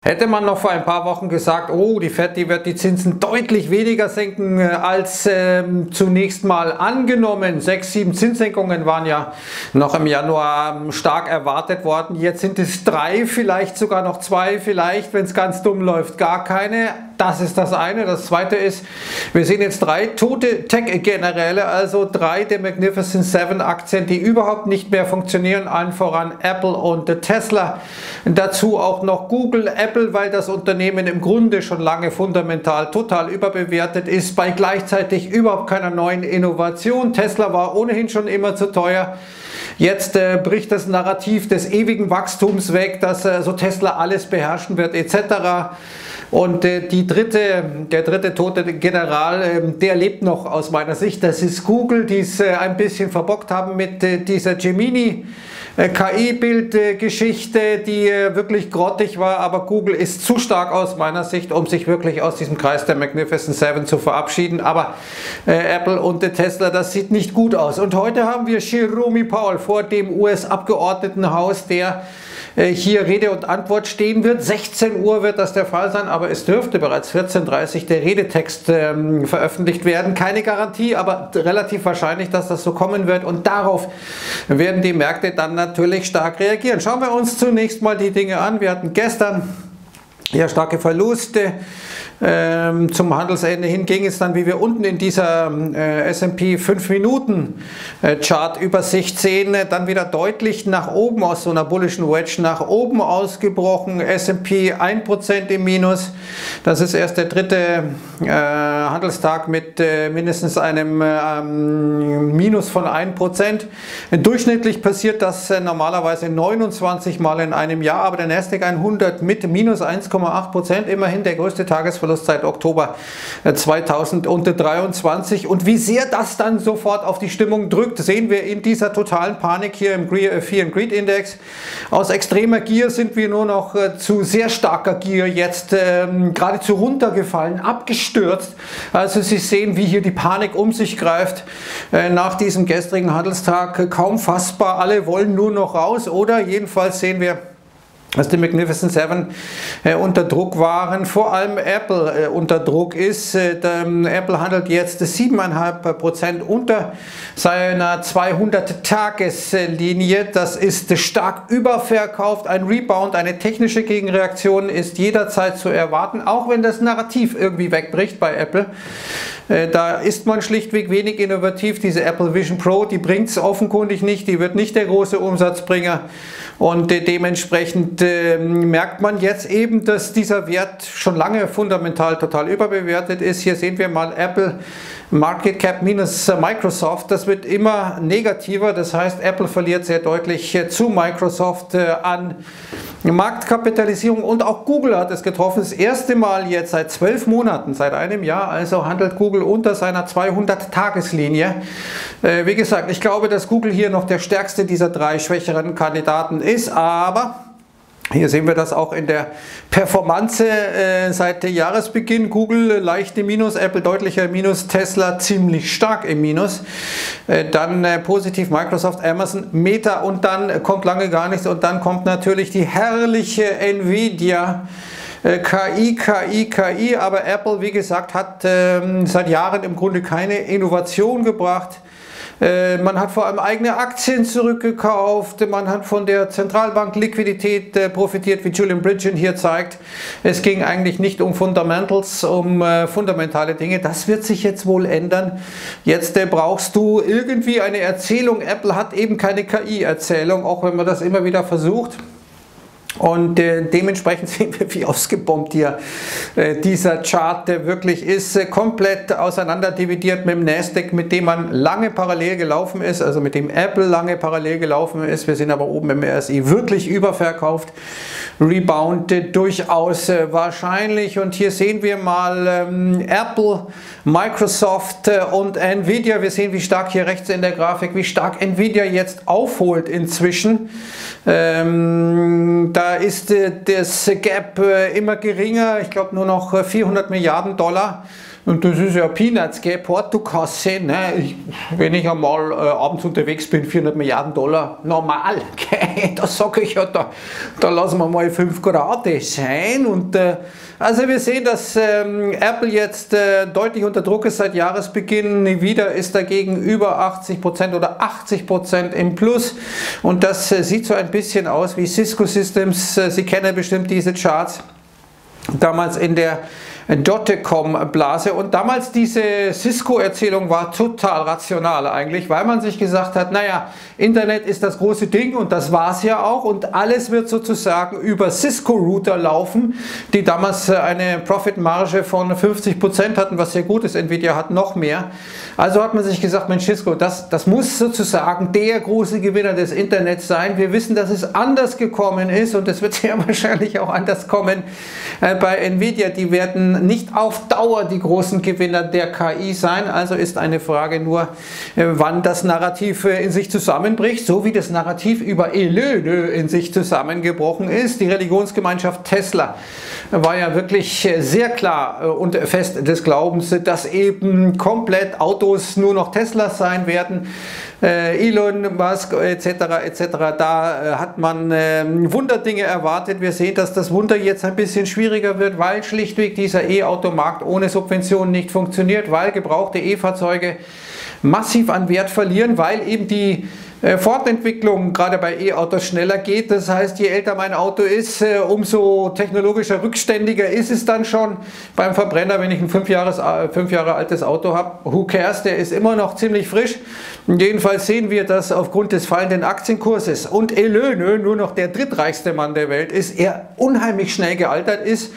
Hätte man noch vor ein paar Wochen gesagt, oh, die Fed, die wird die Zinsen deutlich weniger senken als zunächst mal angenommen. 6, 7 Zinssenkungen waren ja noch im Januar stark erwartet worden. Jetzt sind es 3, vielleicht sogar noch 2, vielleicht, wenn es ganz dumm läuft, gar keine. Das ist das eine. Das zweite ist, wir sehen jetzt 3 tote Tech-Generäle, also 3 der Magnificent 7 Aktien, die überhaupt nicht mehr funktionieren, allen voran Apple und Tesla. Dazu auch noch Google, Apple, weil das Unternehmen im Grunde schon lange fundamental total überbewertet ist, bei gleichzeitig überhaupt keiner neuen Innovation. Tesla war ohnehin schon immer zu teuer. Jetzt bricht das Narrativ des ewigen Wachstums weg, dass so Tesla alles beherrschen wird etc. Und der dritte tote General, der lebt noch aus meiner Sicht. Das ist Google, die es ein bisschen verbockt haben mit dieser Gemini KI-Bildgeschichte, die wirklich grottig war, aber Google ist zu stark aus meiner Sicht, um sich wirklich aus diesem Kreis der Magnificent 7 zu verabschieden. Aber Apple und Tesla, das sieht nicht gut aus. Und heute haben wir Jerome Powell vor dem US-Abgeordnetenhaus, der hier Rede und Antwort stehen wird. 16 Uhr wird das der Fall sein, aber es dürfte bereits 14:30 Uhr der Redetext veröffentlicht werden. Keine Garantie, aber relativ wahrscheinlich, dass das so kommen wird, und darauf werden die Märkte dann natürlich stark reagieren. Schauen wir uns zunächst mal die Dinge an. Wir hatten gestern ja starke Verluste. Zum Handelsende hin ging es dann, wie wir unten in dieser S&P 5-Minuten-Chart-Übersicht sehen, dann wieder deutlich nach oben aus so einer bullischen Wedge nach oben ausgebrochen. S&P 1% im Minus. Das ist erst der dritte Handelstag mit mindestens einem Minus von 1%. Durchschnittlich passiert das normalerweise 29 Mal in einem Jahr, aber der Nasdaq 100 mit minus 1,8%, immerhin der größte Tagesverlust seit Oktober 2023. Und wie sehr das dann sofort auf die Stimmung drückt, sehen wir in dieser totalen Panik hier im Fear and Greed Index. Aus extremer Gier sind wir nur noch zu sehr starker Gier jetzt geradezu runtergefallen, abgestürzt. Also Sie sehen, wie hier die Panik um sich greift nach diesem gestrigen Handelstag. Kaum fassbar, alle wollen nur noch raus, oder jedenfalls sehen wir, dass die Magnificent 7 unter Druck waren, vor allem Apple unter Druck ist. Apple handelt jetzt 7,5% unter seiner 200-Tageslinie. Das ist stark überverkauft. Ein Rebound, eine technische Gegenreaktion ist jederzeit zu erwarten, auch wenn das Narrativ irgendwie wegbricht bei Apple. Da ist man schlichtweg wenig innovativ. Diese Apple Vision Pro, die bringt es offenkundig nicht, die wird nicht der große Umsatzbringer, und dementsprechend merkt man jetzt eben, dass dieser Wert schon lange fundamental total überbewertet ist. Hier sehen wir mal Apple Market Cap minus Microsoft, das wird immer negativer, das heißt Apple verliert sehr deutlich zu Microsoft an Marktkapitalisierung, und auch Google hat es getroffen. Das erste Mal jetzt seit 12 Monaten, seit einem Jahr, also handelt Google unter seiner 200-Tageslinie. Wie gesagt, ich glaube, dass Google hier noch der stärkste dieser 3 schwächeren Kandidaten ist, aber hier sehen wir das auch in der Performance seit Jahresbeginn. Google leicht im Minus, Apple deutlicher im Minus, Tesla ziemlich stark im Minus. Dann positiv Microsoft, Amazon, Meta, und dann kommt lange gar nichts, und dann kommt natürlich die herrliche Nvidia. KI, aber Apple, wie gesagt, hat seit Jahren im Grunde keine Innovation gebracht. Man hat vor allem eigene Aktien zurückgekauft, man hat von der Zentralbank Liquidität profitiert, wie Julian Bridgen hier zeigt. Es ging eigentlich nicht um Fundamentals, um fundamentale Dinge. Das wird sich jetzt wohl ändern. Jetzt brauchst du irgendwie eine Erzählung. Apple hat eben keine KI-Erzählung, auch wenn man das immer wieder versucht. Und dementsprechend sehen wir, wie ausgebombt hier dieser Chart wirklich ist, komplett auseinander dividiert mit dem Nasdaq, mit dem man lange parallel gelaufen ist, also mit dem Apple lange parallel gelaufen ist. Wir sind aber oben im RSI wirklich überverkauft. Rebound durchaus wahrscheinlich, und hier sehen wir mal Apple, Microsoft und Nvidia. Wir sehen, wie stark hier rechts in der Grafik, wie stark Nvidia jetzt aufholt inzwischen. Da ist das Gap immer geringer, ich glaube nur noch 400 Milliarden Dollar Und das ist ja Peanuts, gell? Portokasse, ne? Wenn ich einmal abends unterwegs bin, 400 Milliarden Dollar, normal, gell? Da sage ich ja, da lassen wir mal 5 Grad sein. Und also wir sehen, dass Apple jetzt deutlich unter Druck ist seit Jahresbeginn. Nvidia ist dagegen über 80% oder 80% im Plus. Und das sieht so ein bisschen aus wie Cisco Systems. Sie kennen bestimmt diese Charts. Damals in der Dotcom-Blase, und damals diese Cisco-Erzählung war total rational eigentlich, weil man sich gesagt hat, naja, Internet ist das große Ding und das war es ja auch, und alles wird sozusagen über Cisco-Router laufen, die damals eine Profitmarge von 50% hatten, was sehr gut ist. Nvidia hat noch mehr. Also hat man sich gesagt, Mensch, Cisco, das muss sozusagen der große Gewinner des Internets sein. Wir wissen, dass es anders gekommen ist, und es wird sehr wahrscheinlich auch anders kommen bei Nvidia. Die werden nicht auf Dauer die großen Gewinner der KI sein. Also ist eine Frage nur, wann das Narrativ in sich zusammenbricht, so wie das Narrativ über Elon in sich zusammengebrochen ist. Die Religionsgemeinschaft Tesla war ja wirklich sehr klar und fest des Glaubens, dass eben komplett Autos nur noch Teslas sein werden. Elon Musk etc. etc. Da hat man Wunderdinge erwartet. Wir sehen, dass das Wunder jetzt ein bisschen schwieriger wird, weil schlichtweg dieser E-Auto-Markt ohne Subventionen nicht funktioniert, weil gebrauchte E-Fahrzeuge massiv an Wert verlieren, weil eben die Fortentwicklung gerade bei E-Autos schneller geht. Das heißt, je älter mein Auto ist, umso technologischer rückständiger ist es dann schon. Beim Verbrenner, wenn ich ein 5 Jahre altes Auto habe, who cares, der ist immer noch ziemlich frisch. Jedenfalls sehen wir, dass aufgrund des fallenden Aktienkurses und Elon nur noch der drittreichste Mann der Welt ist, er unheimlich schnell gealtert ist.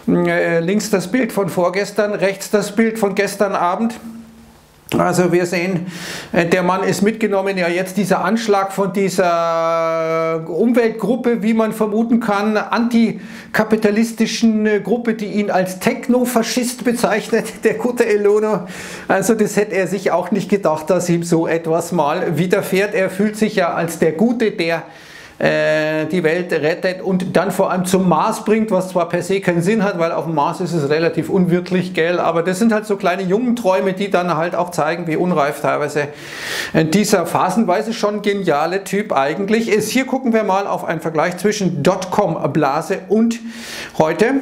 Links das Bild von vorgestern, rechts das Bild von gestern Abend. Also wir sehen, der Mann ist mitgenommen, ja jetzt dieser Anschlag von dieser Umweltgruppe, wie man vermuten kann, antikapitalistischen Gruppe, die ihn als Technofaschist bezeichnet, der gute Elon. Also das hätte er sich auch nicht gedacht, dass ihm so etwas mal widerfährt. Er fühlt sich ja als der Gute, der die Welt rettet und dann vor allem zum Mars bringt, was zwar per se keinen Sinn hat, weil auf dem Mars ist es relativ unwirtlich, gell, aber das sind halt so kleine Jungenträume, die dann halt auch zeigen, wie unreif teilweise dieser phasenweise schon geniale Typ eigentlich ist. Hier gucken wir mal auf einen Vergleich zwischen Dotcom-Blase und heute.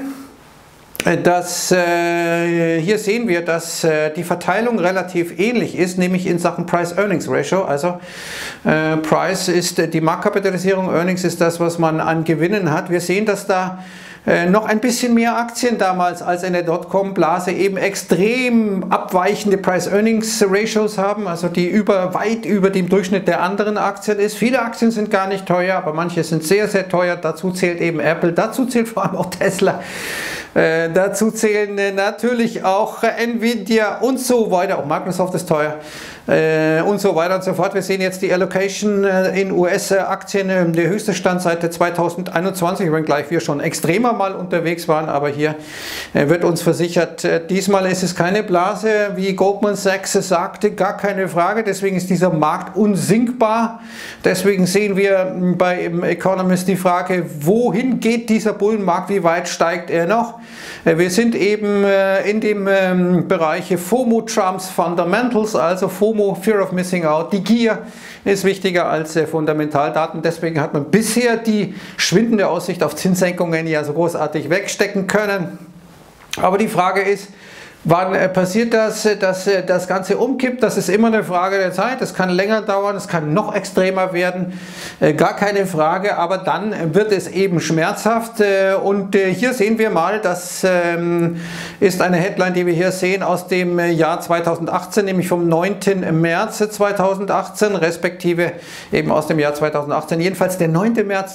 Hier sehen wir, dass die Verteilung relativ ähnlich ist, nämlich in Sachen Price-Earnings-Ratio. Also Price ist die Marktkapitalisierung, Earnings ist das, was man an Gewinnen hat. Wir sehen, dass da noch ein bisschen mehr Aktien damals als in der Dotcom-Blase eben extrem abweichende Price-Earnings-Ratios haben, also die weit über dem Durchschnitt der anderen Aktien ist. Viele Aktien sind gar nicht teuer, aber manche sind sehr, sehr teuer. Dazu zählt eben Apple, dazu zählt vor allem auch Tesla. Dazu zählen natürlich auch Nvidia und so weiter, auch Microsoft ist teuer und so weiter und so fort. Wir sehen jetzt die Allocation in US-Aktien, der höchste Stand seit 2021, wenngleich wir schon extremer mal unterwegs waren, aber hier wird uns versichert, diesmal ist es keine Blase, wie Goldman Sachs sagte, gar keine Frage, deswegen ist dieser Markt unsinkbar. Deswegen sehen wir bei Economist die Frage, wohin geht dieser Bullenmarkt, wie weit steigt er noch? Wir sind eben in dem Bereich FOMO Trumps Fundamentals, also FOMO, Fear of Missing Out. Die Gier ist wichtiger als Fundamentaldaten. Deswegen hat man bisher die schwindende Aussicht auf Zinssenkungen ja so großartig wegstecken können. Aber die Frage ist, wann passiert das, dass das Ganze umkippt? Das ist immer eine Frage der Zeit. Es kann länger dauern, es kann noch extremer werden, gar keine Frage, aber dann wird es eben schmerzhaft. Und hier sehen wir mal, das ist eine Headline, die wir hier sehen aus dem Jahr 2018, nämlich vom 9. März 2018, respektive eben aus dem Jahr 2018, jedenfalls der 9. März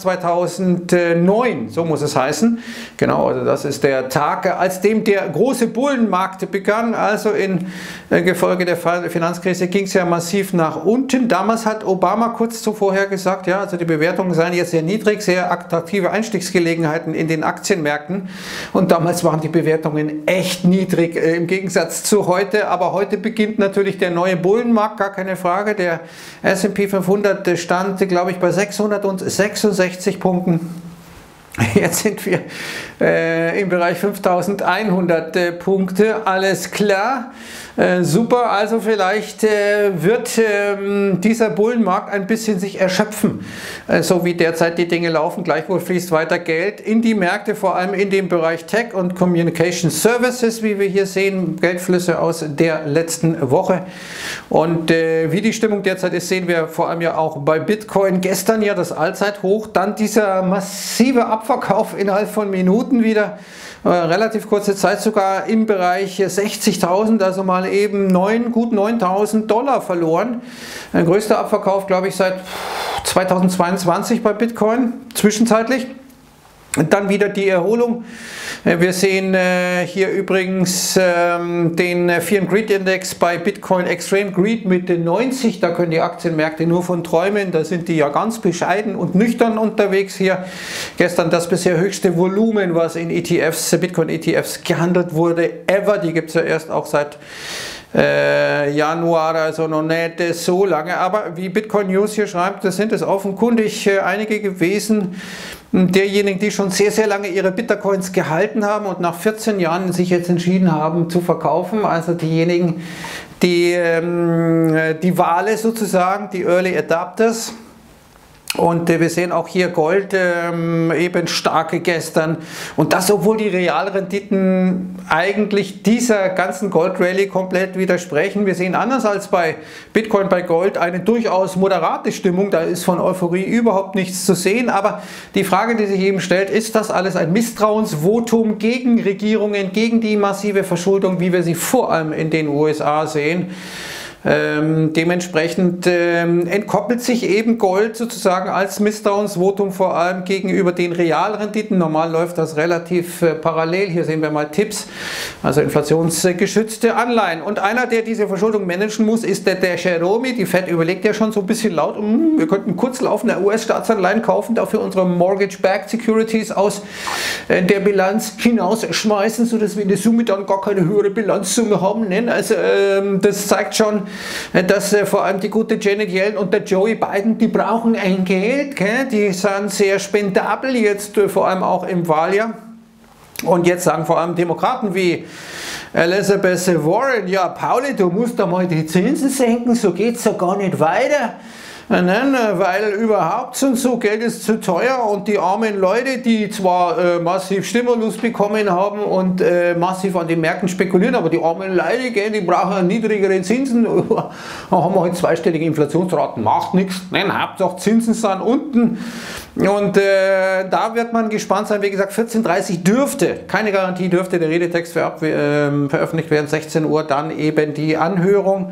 2009, so muss es heißen. Genau, also das ist der Tag, als dem der große Bullenmarkt begann, also in Gefolge der Finanzkrise ging es ja massiv nach unten. Damals hat Obama kurz zuvor gesagt, ja, also die Bewertungen seien jetzt sehr niedrig, sehr attraktive Einstiegsgelegenheiten in den Aktienmärkten, und damals waren die Bewertungen echt niedrig im Gegensatz zu heute, aber heute beginnt natürlich der neue Bullenmarkt, gar keine Frage. Der S&P 500 stand, glaube ich, bei 666 Punkten. Jetzt sind wir im Bereich 5100 Punkte, alles klar. Super, also vielleicht wird dieser Bullenmarkt ein bisschen sich erschöpfen, so wie derzeit die Dinge laufen. Gleichwohl fließt weiter Geld in die Märkte, vor allem in dem Bereich Tech und Communication Services, wie wir hier sehen, Geldflüsse aus der letzten Woche. Und wie die Stimmung derzeit ist, sehen wir vor allem ja auch bei Bitcoin. Gestern ja das Allzeithoch, dann dieser massive Abverkauf innerhalb von Minuten wieder. Relativ kurze Zeit sogar im Bereich 60.000, also mal eben gut 9.000 Dollar verloren. Ein größter Abverkauf, glaube ich, seit 2022 bei Bitcoin, zwischenzeitlich. Dann wieder die Erholung. Wir sehen hier übrigens den Fear and Greed Index bei Bitcoin Extreme Greed mit 90. Da können die Aktienmärkte nur von träumen. Da sind die ja ganz bescheiden und nüchtern unterwegs hier. Gestern das bisher höchste Volumen, was in ETFs, Bitcoin ETFs gehandelt wurde, ever. Die gibt es ja erst auch seit Januar, also noch nicht so lange. Aber wie Bitcoin News hier schreibt, das sind es offenkundig einige gewesen, derjenigen, die schon sehr, sehr lange ihre Bitcoins gehalten haben und nach 14 Jahren sich jetzt entschieden haben zu verkaufen. Also diejenigen, die Wale sozusagen, die Early Adapters. Und wir sehen auch hier Gold eben starke gestern. Und das, obwohl die Realrenditen eigentlich dieser ganzen Gold-Rallye komplett widersprechen. Wir sehen anders als bei Bitcoin, bei Gold eine durchaus moderate Stimmung. Da ist von Euphorie überhaupt nichts zu sehen. Aber die Frage, die sich eben stellt, ist das alles ein Misstrauensvotum gegen Regierungen, gegen die massive Verschuldung, wie wir sie vor allem in den USA sehen? Dementsprechend entkoppelt sich eben Gold sozusagen als Misstrauensvotum vor allem gegenüber den Realrenditen. Normal läuft das relativ parallel. Hier sehen wir mal Tipps, also inflationsgeschützte Anleihen. Und einer, der diese Verschuldung managen muss, ist der Jerome. Die Fed überlegt ja schon so ein bisschen laut, wir könnten kurzlaufende US-Staatsanleihen kaufen, dafür unsere Mortgage-Backed Securities aus der Bilanz hinausschmeißen, sodass wir in der Summe dann gar keine höhere Bilanzsumme haben. Also das zeigt schon, dass vor allem die gute Janet Yellen und der Joey Biden, die brauchen ein Geld, die sind sehr spendabel jetzt, vor allem auch im Wahljahr. Und jetzt sagen vor allem Demokraten wie Elizabeth Warren, ja Pauli, du musst da mal die Zinsen senken, so geht es ja gar nicht weiter. Nein, weil überhaupt so Geld ist zu teuer und die armen Leute, die zwar massiv Stimulus bekommen haben und massiv an den Märkten spekulieren, aber die armen Leute, die brauchen niedrigere Zinsen. Da haben wir halt zweistellige Inflationsraten, macht nichts. Nein, Hauptsache Zinsen sind unten. Und da wird man gespannt sein. Wie gesagt, 14:30 dürfte, keine Garantie, dürfte der Redetext veröffentlicht werden, 16 Uhr dann eben die Anhörung.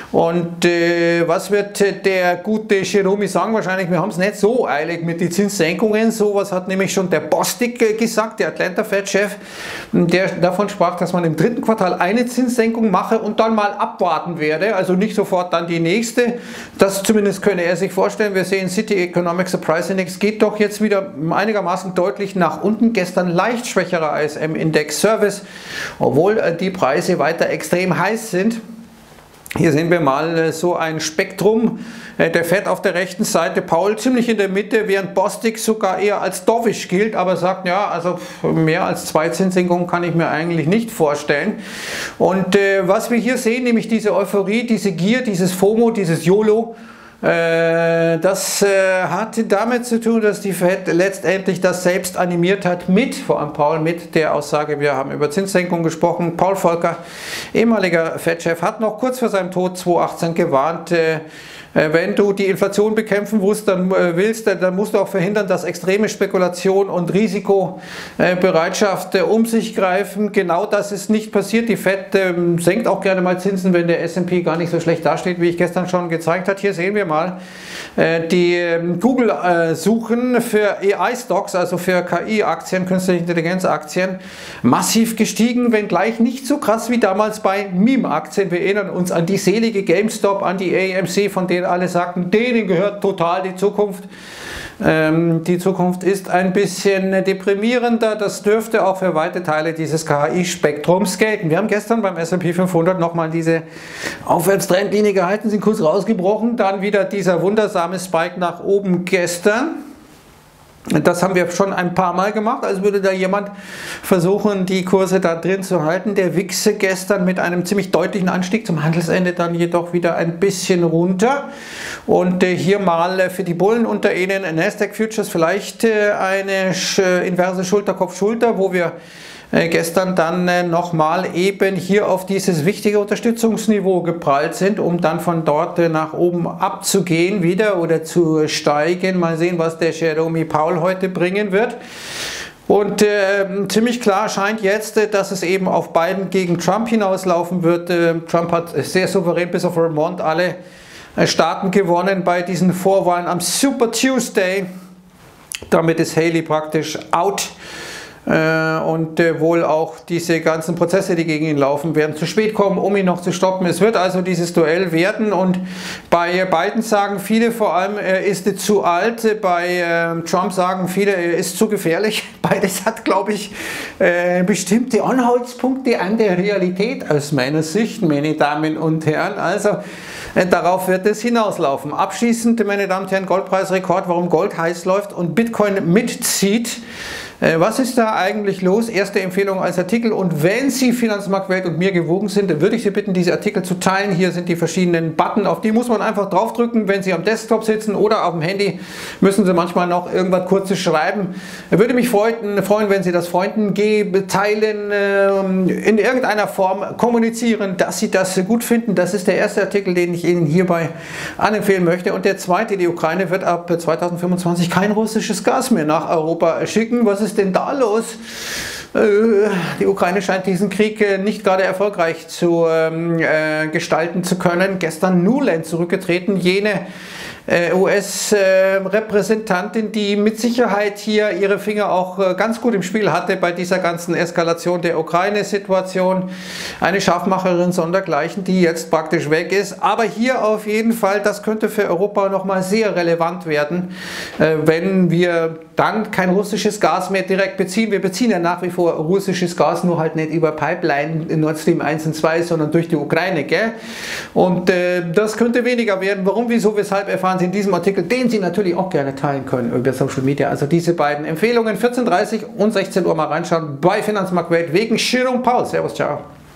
Und was wird der gute Jerome sagen? Wahrscheinlich, wir haben es nicht so eilig mit den Zinssenkungen. Sowas hat nämlich schon der Bostic gesagt, der Atlanta Fed-Chef, der davon sprach, dass man im dritten Quartal eine Zinssenkung mache und dann mal abwarten werde. Also nicht sofort dann die nächste. Das zumindest könne er sich vorstellen. Wir sehen, City Economic Surprise Index geht doch jetzt wieder einigermaßen deutlich nach unten. Gestern leicht schwächerer ISM-Index Service, obwohl die Preise weiter extrem heiß sind. Hier sehen wir mal so ein Spektrum. Der Fed auf der rechten Seite, Powell ziemlich in der Mitte, während Bostic sogar eher als dovish gilt, aber sagt, ja, also mehr als 2 Zinssenkungen kann ich mir eigentlich nicht vorstellen. Und was wir hier sehen, nämlich diese Euphorie, diese Gier, dieses FOMO, dieses YOLO, das hat damit zu tun, dass die Fed letztendlich das selbst animiert hat vor allem Paul, mit der Aussage, wir haben über Zinssenkung gesprochen. Paul Volcker, ehemaliger Fed-Chef, hat noch kurz vor seinem Tod 2018 gewarnt, wenn du die Inflation bekämpfen willst, dann musst du auch verhindern, dass extreme Spekulation und Risikobereitschaft um sich greifen. Genau das ist nicht passiert. Die Fed senkt auch gerne mal Zinsen, wenn der S&P gar nicht so schlecht dasteht, wie ich gestern schon gezeigt habe. Hier sehen wir mal die Google-Suchen für AI-Stocks, also für KI-Aktien, künstliche Intelligenz-Aktien, massiv gestiegen, wenngleich nicht so krass wie damals bei Meme-Aktien. Wir erinnern uns an die selige GameStop, an die AMC, von denen alle sagten, denen gehört total die Zukunft. Die Zukunft ist ein bisschen deprimierender. Das dürfte auch für weite Teile dieses KI-Spektrums gelten. Wir haben gestern beim S&P 500 nochmal diese Aufwärtstrendlinie gehalten, sind kurz rausgebrochen. Dann wieder dieser wundersame Spike nach oben gestern. Das haben wir schon ein paar Mal gemacht, also würde da jemand versuchen, die Kurse da drin zu halten. Der WIX gestern mit einem ziemlich deutlichen Anstieg, zum Handelsende dann jedoch wieder ein bisschen runter. Und hier mal für die Bullen unter Ihnen Nasdaq Futures vielleicht eine inverse Schulter-Kopf-Schulter, wo wir gestern dann nochmal eben hier auf dieses wichtige Unterstützungsniveau geprallt sind, um dann von dort nach oben abzugehen wieder oder zu steigen. Mal sehen, was der Jerome Powell heute bringen wird. Und ziemlich klar scheint jetzt, dass es eben auf Biden gegen Trump hinauslaufen wird. Trump hat sehr souverän bis auf Vermont alle Staaten gewonnen bei diesen Vorwahlen am Super Tuesday. Damit ist Haley praktisch out. Und wohl auch diese ganzen Prozesse, die gegen ihn laufen, werden zu spät kommen, um ihn noch zu stoppen. Es wird also dieses Duell werden und bei Biden sagen viele vor allem, er ist zu alt, bei Trump sagen viele, er ist zu gefährlich. Beides hat, glaube ich, bestimmte Anhaltspunkte an der Realität aus meiner Sicht, meine Damen und Herren. Also darauf wird es hinauslaufen. Abschließend, meine Damen und Herren, Goldpreisrekord, warum Gold heiß läuft und Bitcoin mitzieht. Was ist da eigentlich los? Erste Empfehlung als Artikel, und wenn Sie Finanzmarktwelt und mir gewogen sind, würde ich Sie bitten, diese Artikel zu teilen. Hier sind die verschiedenen Button, auf die muss man einfach draufdrücken, wenn Sie am Desktop sitzen oder auf dem Handy, müssen Sie manchmal noch irgendwas Kurzes schreiben. Würde mich freuen, wenn Sie das Freunden teilen, in irgendeiner Form kommunizieren, dass Sie das gut finden. Das ist der erste Artikel, den ich Ihnen hierbei anempfehlen möchte. Und der zweite, die Ukraine wird ab 2025 kein russisches Gas mehr nach Europa schicken. Was ist denn da los? Die Ukraine scheint diesen Krieg nicht gerade erfolgreich zu gestalten zu können. Gestern Nuland zurückgetreten, jene US-Repräsentantin, die mit Sicherheit hier ihre Finger auch ganz gut im Spiel hatte bei dieser ganzen Eskalation der Ukraine-Situation. Eine Scharfmacherin sondergleichen, die jetzt praktisch weg ist. Aber hier auf jeden Fall, das könnte für Europa nochmal sehr relevant werden, wenn wir dann kein russisches Gas mehr direkt beziehen. Wir beziehen ja nach wie vor russisches Gas, nur halt nicht über Pipeline in Nord Stream 1 und 2, sondern durch die Ukraine, gell? Und das könnte weniger werden. Warum, wieso, weshalb erfahren Sie in diesem Artikel, den Sie natürlich auch gerne teilen können über Social Media. Also diese beiden Empfehlungen, 14:30 und 16 Uhr mal reinschauen bei Finanzmarktwelt wegen Jerome Powell. Servus, ciao.